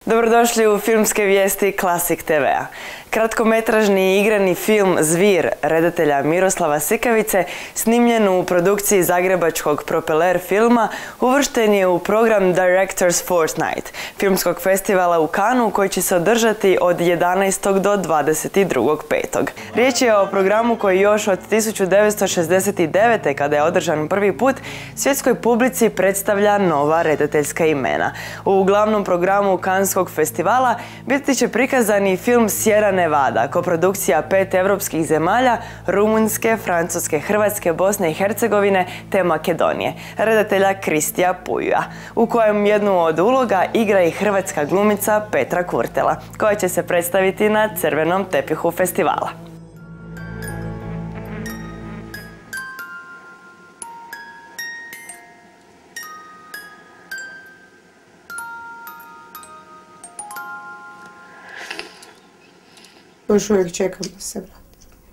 Dobrodošli u filmske vijesti Classic TV-a. Kratkometražni igrani film Zvir redatelja Miroslava Sikavice, snimljen u produkciji zagrebačkog Propeller filma, uvršten je u program Directors Fortnight, filmskog festivala u Cannesu koji će se održati od 11. do 22.5. Riječ je o programu koji još od 1969. kada je održan prvi put, svjetskoj publici predstavlja nova redateljska imena. U glavnom programu Canskog festivala biti će prikazani film Sierra Nevada, koprodukcija 5 europskih zemalja, Rumunjske, Francuske, Hrvatske, Bosne i Hercegovine te Makedonije, redatelja Kristija Pujuja, u kojem jednu od uloga igra i hrvatska glumica Petra Kurtela, koja će se predstaviti na crvenom tepihu festivala. Još uvijek čekam da se vrati.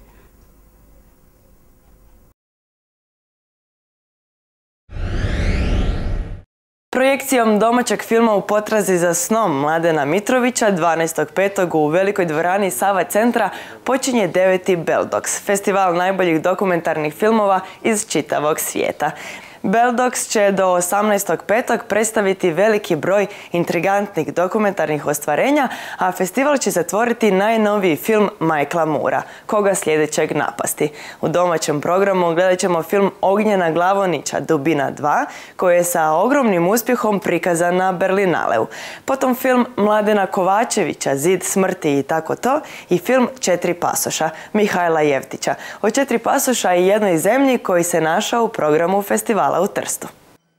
Projekcijom domaćeg filma U potrazi za snom Mladena Mitrovića 12.5. u velikoj dvorani Sava centra počinje 9. Beldox, festival najboljih dokumentarnih filmova iz čitavog svijeta. Beldox će do 18.5. predstaviti veliki broj intrigantnih dokumentarnih ostvarenja, a festival će zatvoriti najnoviji film Michaela Moora, Koga sljedećeg napasti. U domaćem programu gledat ćemo film Ognjena Glavonića Dubina 2, koji je sa ogromnim uspjehom prikazan na Berlinaleu. Potom film Mladena Kovačevića Zid smrti i tako to i film Četiri pasoša Mihajla Jevtića o 4 pasoša i jednoj zemlji koji se našao u programu festivala u Trstu.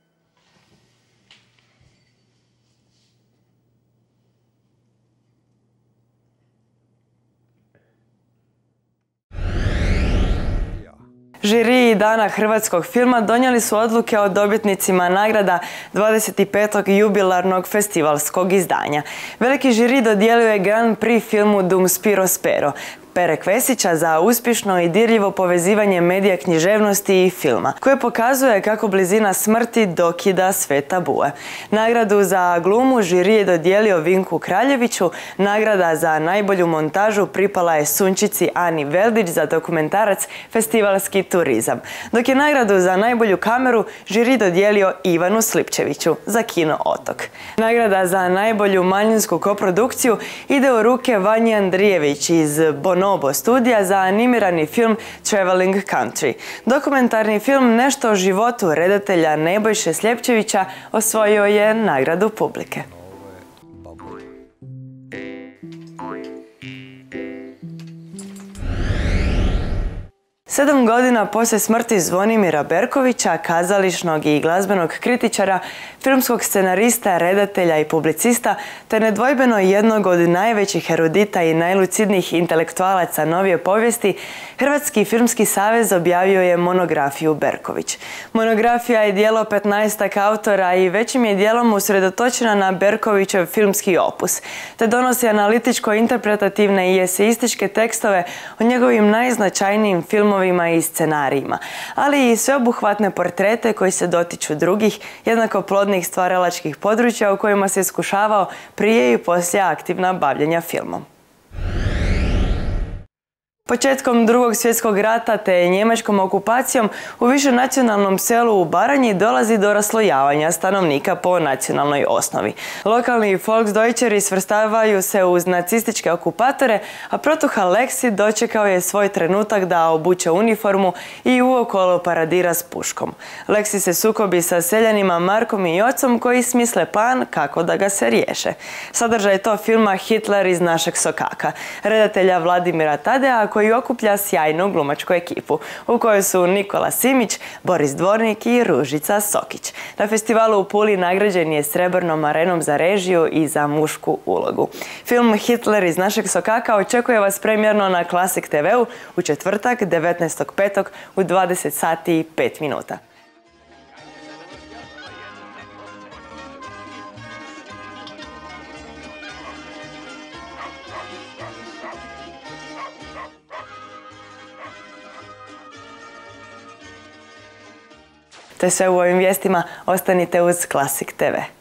Žiriji Dana hrvatskog filma donijeli su odluke o dobitnicima nagrada 25. jubilarnog festivalskog izdanja. Veliki žiri dodijelio je Grand Prix filmu Dum Spiro Spero Pere Kvesića za uspješno i dirljivo povezivanje medija književnosti i filma, koje pokazuje kako blizina smrti dokida sve tabue. Nagradu za glumu žiri je dodijelio Vinku Kraljeviću, nagrada za najbolju montažu pripala je Sunčici Ani Veldić za dokumentarac Festivalski turizam, dok je nagradu za najbolju kameru žiri dodijelio Ivanu Slipčeviću za kino Otok. Nagrada za najbolju manjinsku koprodukciju ide u ruke Vanji Andrijević iz Bonobo studija za animirani film Traveling Country. Dokumentarni film Nešto o životu redatelja Nebojše Sljepčevića osvojio je nagradu publike. 7 godina poslije smrti Zvonimira Berkovića, kazališnog i glazbenog kritičara, filmskog scenarista, redatelja i publicista, te nedvojbeno jednog od najvećih erudita i najlucidnijih intelektualaca novije povijesti, Hrvatski filmski savez objavio je monografiju Berković. Monografija je djelo 15-ak autora i većim je dijelom usredotočena na Berkovićev filmski opus, te donosi analitičko-interpretativne i eseističke tekstove o njegovim najznačajnijim filmovima i scenarijima, ali i sveobuhvatne portrete koji se dotiču drugih, jednako plodnih stvaralačkih područja u kojima se iskušavao prije i poslije aktivna bavljenja filmom. Početkom Drugog svjetskog rata te njemačkom okupacijom u višenacionalnom selu u Baranji dolazi do raslojavanja stanovnika po nacionalnoj osnovi. Lokalni Volksdeutscheri svrstavaju se uz nacističke okupatore, a protuha Leksi dočekao je svoj trenutak da obuče uniformu i uokolo paradira s puškom. Leksi se sukobi sa seljanima Markom i Jocom koji smisle plan kako da ga se riješe. Sadržaj to filma Hitler iz našeg sokaka, redatelja Vladimira Tadea, koji okuplja sjajnu glumačku ekipu, u kojoj su Nikola Simić, Boris Dvornik i Ružica Sokić. Na festivalu u Puli nagrađen je Srebrnom arenom za režiju i za mušku ulogu. Film Hitler iz našeg sokaka očekuje vas premijerno na Classic TV-u u četvrtak 19.5. u 20 sati i 5 minuta. To je sve u ovim vijestima. Ostanite uz Classic TV.